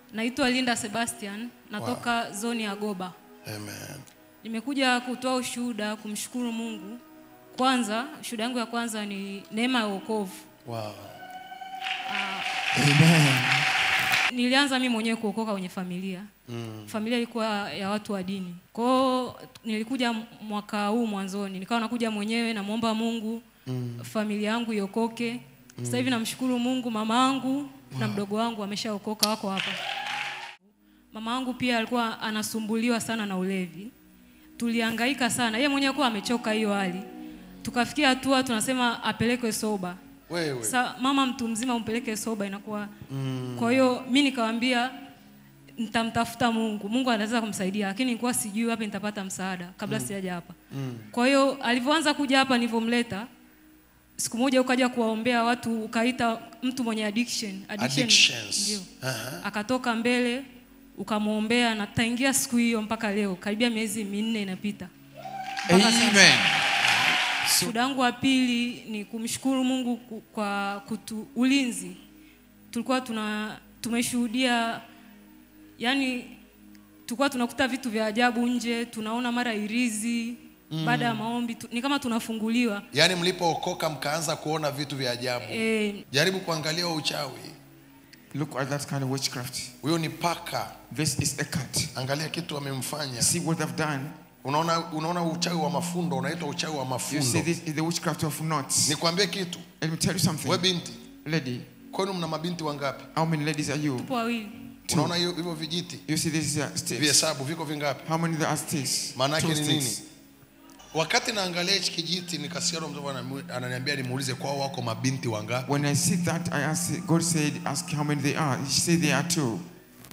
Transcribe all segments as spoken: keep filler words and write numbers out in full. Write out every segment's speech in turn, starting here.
Naitwa Linda Sebastian, natoka wow. zoni ya Goba. Amen. Nimekuja kutoa ushuhuda kumshukuru Mungu. Kwanza, shuhuda yangu ya kwanza ni neema ya wokovu. Wow. Uh, Amen. Nilianza mimi mwenyewe kuokoka kwenye familia. Mm. Familia ilikuwa ya watu wa dini. Kwa hiyo nilikuja mwaka huu mwanzoni, nikawa nakuja mwenyewe na muomba Mungu mm. familia yangu iokoke. Mm. Sasa hivi namshukuru Mungu, mama yangu wow. na mdogo wangu wameshaokoka, wako hapa. Mama yangu pia alikuwa anasumbuliwa sana na ulevi. Tulihangaika sana. Yeye mwenyewe alikuwa amechoka hiyo hali. Tukafikia hatua tunasema apelekwe soba. Wewe. Sasa mama mtu mzima umpeleke soba inakuwa. Mm. Kwa hiyo mimi nikamwambia nitamtafuta Mungu. Mungu anaweza kumsaidia, lakini nilikuwa sijui wapi nitapata msaada kabla mm. sijaja hapa. Mm. Kwa hiyo alipoanza kuja hapa nilivomleta, siku moja ukaja kuwaombea watu, ukaita mtu mwenye addiction, addiction. Addictions. Ndio. Uh-huh. Akatoka mbele, ukamuombea na taingia siku hiyo mpaka leo. Karibia miezi minne inapita. Amen. Shuhuda yangu wa pili ni kumshukuru Mungu kwa kutu, ulinzi. Tulikuwa tuna tumeshuhudia, yani tulikuwa tunakuta vitu vya ajabu nje, tunaona mara irizi mm. baada ya maombi tu, ni kama tunafunguliwa. Yani mlipookoka mkaanza kuona vitu vya ajabu. Eh, jaribu kuangalia uchawi. Look at that kind of witchcraft. Huyo ni paka. This is a cat. Angalia kitu amemfanya. See what they've done. Unaona unaona uchawi wa mafundo, unaitwa uchawi wa mafundo. You see this is the witchcraft of knots. Nikwambie kitu. Let me tell you something. Wewe binti. Lady. Kwani mna mabinti wangapi? How many ladies are you? Tupo wawili. Unaona hiyo hivyo vijiti? You see this uh, sticks. Vihesabu viko vingapi? How many there are sticks? Maana yake ni nini? Wakati naangalia hichi kijiti nikasikia Roho Mtakatifu ananiambia nimuulize kwao wako mabinti wangapi? When I see that, I ask, God said, ask how many they are. He said there are two.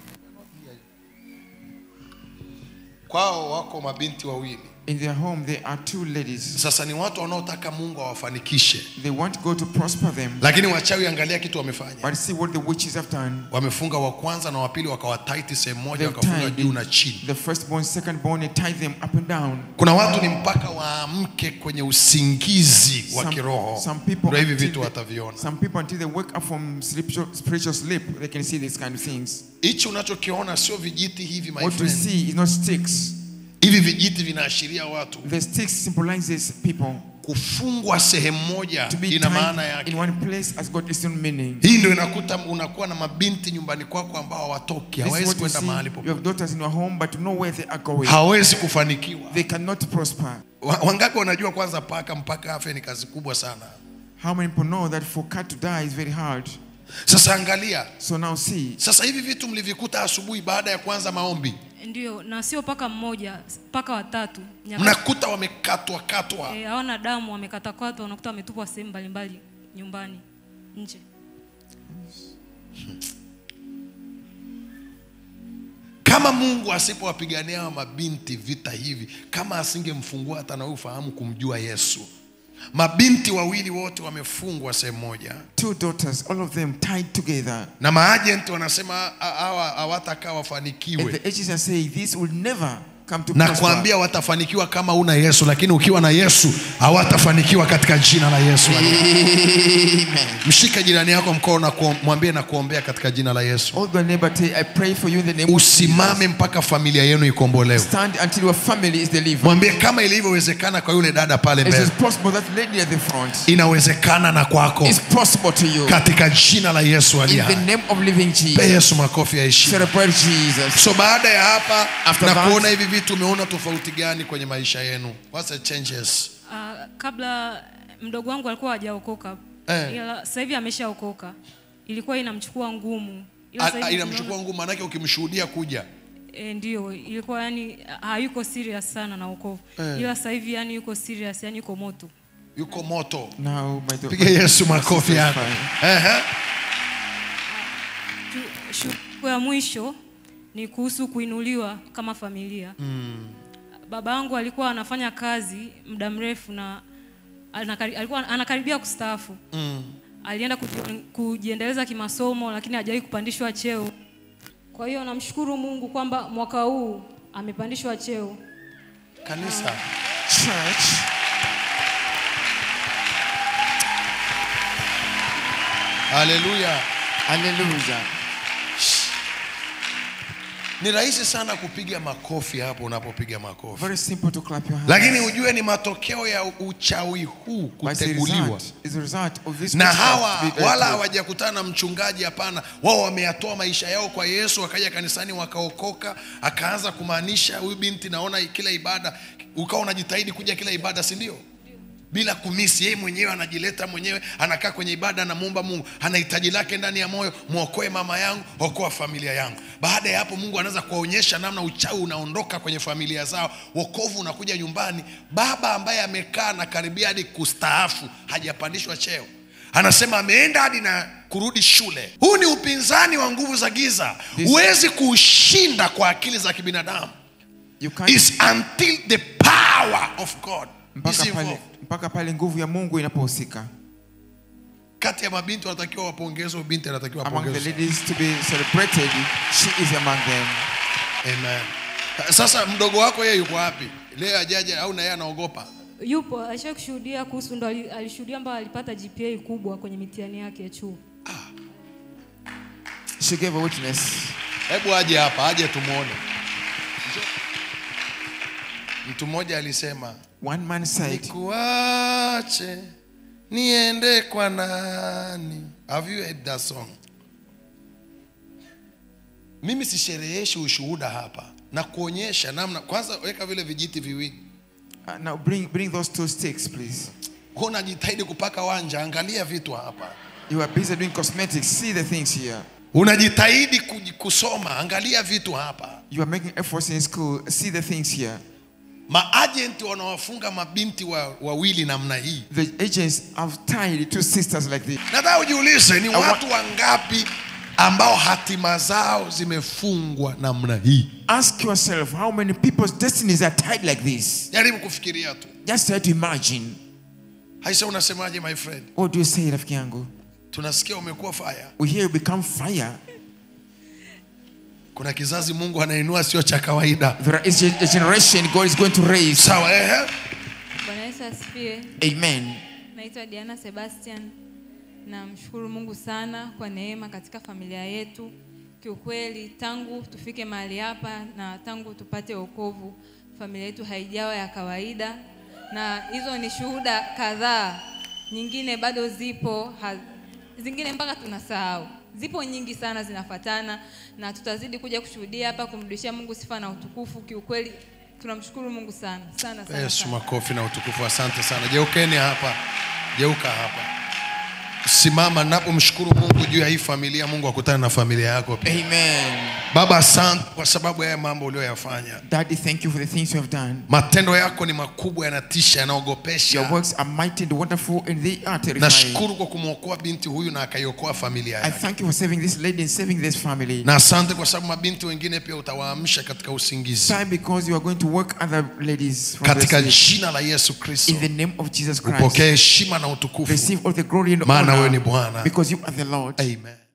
Kwao wako mabinti wawili. In their home there are two ladies. Sasa ni watu wanaotaka Mungu awafanikishe. They want God to prosper them. Lakini wachawi angalia kitu wamefanya. But see what the witches have done. Wamefunga wa kwanza na wa pili wakawa tight sehemu moja, wakafunga juu na chini. The firstborn, secondborn, they tie them up and down. Kuna watu ni mpaka waamke kwenye usingizi wa kiroho. Some people ndio hivi vitu wataviona. Some people until they wake up from spiritual, spiritual sleep, they can see these kind of things. Hicho unachokiona sio vijiti hivi my what friend. What you see is not sticks. Hivi vijiti vinaashiria watu. The sticks symbolizes people. Kufungwa sehemu moja ina maana yake. In one place has got its own meaning. Hii ndio inakuta unakuwa na mabinti nyumbani kwako ambao hawatoki, hawezi kwenda mahali popote. You have daughters in your home but know where they are going. Hawezi kufanikiwa. They cannot prosper. Wangapi wanajua kwanza paka mpaka afe ni kazi kubwa sana? How many people know that for cat to die is very hard? Sasa angalia. So now see. Sasa hivi vitu mlivikuta asubuhi baada ya kwanza maombi. Ndio, na sio paka mmoja, paka watatu. Mnakuta wamekatwa katwa. Eh, hawana damu, wamekata katwa, unakuta wametupwa sehemu mbalimbali nyumbani, nje. Kama Mungu asipowapigania mabinti vita hivi, kama asingemfungua hata na ufahamu kumjua Yesu. Mabinti wawili wote wamefungwa sehemu moja. Two daughters, all of them tied together. Na maagent wanasema hawa hawatakaa wafanikiwe. And the agents are saying this will never come to prosper. Na kuambia watafanikiwa kama una Yesu, lakini ukiwa na Yesu hawatafanikiwa katika jina la Yesu. Amen. Mshike jirani yako mkono na kumwambie na kuombea katika jina la Yesu. All the neighbor, I pray for you in the name of Jesus. Usimame mpaka familia yenu ikombolewe. Stand until your family is delivered. Mwambie kama ilivyowezekana kwa yule dada pale mbele. It is possible that lady at the front. Inawezekana na kwako. It's possible to you. Katika jina la Yesu aliye hai. In the name of living Jesus. Pe Yesu makofi ya heshima. Celebrate Jesus. So baada ya hapa After na that, kuona hivi vitu umeona tofauti gani kwenye maisha yenu? What's the changes? Uh, kabla mdogo wangu alikuwa hajaokoka. Eh. Ila sasa hivi ameshaokoka. Ilikuwa inamchukua ngumu. Ila sasa hivi inamchukua ngumu maana yake ukimshuhudia kuja. E, ndio ilikuwa yani hayuko serious sana na wokovu. Eh. Ila sasa hivi yani yuko serious, yani yuko moto. Yuko moto. Now my Piga Yesu makofi yako. Eh. Shukrani ya mwisho ni kuhusu kuinuliwa kama familia. Mm. Baba yangu alikuwa anafanya kazi muda mrefu na alikuwa anakaribia kustaafu. Mm. Alienda kujiendeleza kimasomo lakini hajawahi kupandishwa cheo. Kwa hiyo namshukuru Mungu kwamba mwaka huu amepandishwa cheo. Kanisa. Uh, church. Hallelujah. Hallelujah. Ni rahisi sana kupiga makofi hapo unapopiga makofi. Very simple to clap your hands. Lakini ujue ni matokeo ya uchawi huu kuteguliwa. Is the result of this. Na hawa wala hawajakutana na mchungaji, hapana. Wao wameyatoa maisha yao kwa Yesu, wakaja kanisani wakaokoka, akaanza kumaanisha huyu binti naona kila ibada, ukawa unajitahidi kuja kila ibada, si ndio? Bila kumisi, yeye mwenyewe anajileta mwenyewe, anakaa kwenye ibada, anamuomba Mungu, ana hitaji lake ndani ya moyo, muokoe mama yangu, okoa familia yangu. Baada ya hapo Mungu anaanza kuwaonyesha namna uchawi unaondoka kwenye familia zao, wokovu unakuja nyumbani. Baba ambaye amekaa na karibia hadi kustaafu, hajapandishwa cheo, anasema ameenda hadi na kurudi shule. Huu ni upinzani wa nguvu za giza. Huwezi kuushinda kwa akili za kibinadamu. It's until the power of God. Mpaka pale, mpaka pale nguvu ya Mungu inapohusika. Kati ya mabinti wanatakiwa wapongezwe, binti anatakiwa apongezwe. Among the wapongezwe. ladies to be celebrated, she is among them. Amen. Sasa mdogo wako yeye yuko wapi? Leo ajaje au na yeye anaogopa? Yupo, alishakushuhudia kuhusu, ndo alishuhudia kwamba alipata G P A kubwa kwenye mitihani yake ya chuo. Ah. She gave a witness. Hebu aje hapa, aje tumuone. Mtu mmoja alisema, one man said, nikuache niende kwa nani? Have you heard that song? Mimi sishereheshi ushuhuda hapa na kuonyesha namna. Kwanza weka vile vijiti viwili. Uh, now bring bring those two sticks, please. Huna jitahidi kupaka wanja, angalia vitu hapa. You are busy doing cosmetics, see the things here. Unajitahidi kusoma, angalia vitu hapa. You are making efforts in school, see the things here. Maagenti wanawafunga mabinti wawili wa namna hii. The agents have tied two sisters like this. Nataka ujiulize ni watu wangapi ambao hatima zao zimefungwa namna hii? Ask yourself, how many people's destinies are tied like this? Jaribu kufikiria tu. Just try to imagine. Haisa, unasemaje my friend? What do you say, rafiki yangu? Tunasikia umekuwa fire. We hear you become fire. Kuna kizazi Mungu anainua sio cha kawaida. There is a generation God is going to raise. Sawa, eh? Bwana Yesu asifiwe. Amen. Naitwa Diana Sebastian. Namshukuru Mungu sana kwa neema katika familia yetu. Kiukweli tangu tufike mahali hapa na tangu tupate wokovu, familia yetu haijawa ya kawaida, na hizo ni shuhuda kadhaa. Nyingine bado zipo, ha, zingine mpaka tunasahau. Zipo nyingi sana zinafuatana, na tutazidi kuja kushuhudia hapa kumrudishia Mungu sifa na utukufu. Kiukweli tunamshukuru Mungu sana sana sana. Yesu, makofi na utukufu. Asante sana. Geukeni hapa. Geuka hapa. Simama napomshukuru Mungu juu ya hii familia. Mungu akutane na familia yako pia. Amen. Baba, asante kwa sababu ya mambo uliyoyafanya. Daddy, thank you for the things you have done. Matendo yako ni makubwa, yanatisha, yanaogopesha. Your works are mighty and wonderful and they are terrifying. Nashukuru kwa kumwokoa binti huyu na akaiokoa familia yake. I thank you for saving this lady and saving this family. Na asante kwa sababu mabinti wengine pia utawaamsha katika usingizi. Time because you are going to work other ladies from katika the jina la Yesu Kristo. In the name of Jesus Christ. Upokee heshima na utukufu. Receive all the glory and maana honor. wewe ni Bwana. Because you are the Lord. Amen.